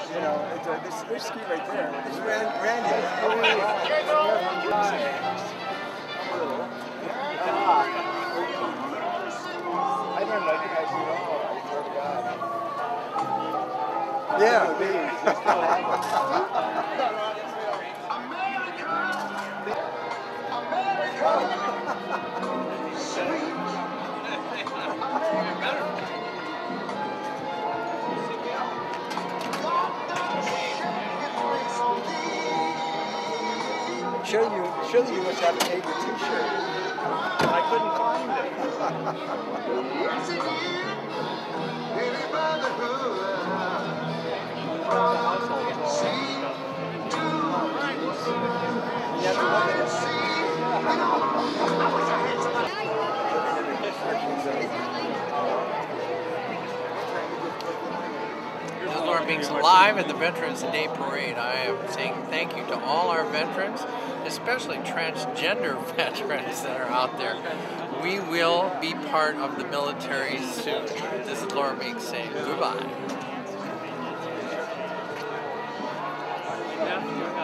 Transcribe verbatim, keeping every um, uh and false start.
You know, it's a, this, there's ski right there. This is Rand, Randy. Oh, yeah. I don't know. I think I see it all. I swear to God. Yeah, these. You still have Show you, show that you must have a neighbor T-shirt. I couldn't find it. You have to look at This is Lord Meeks live at the Veterans Day Parade. I am saying thank you to all our veterans, especially transgender veterans that are out there. We will be part of the military soon. This is Lord Meeks saying goodbye.